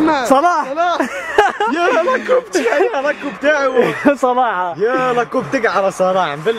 صلاح يا لاكوب تاعي لاكوب تاعو صلاح يا لاكوب تقع على صلاح.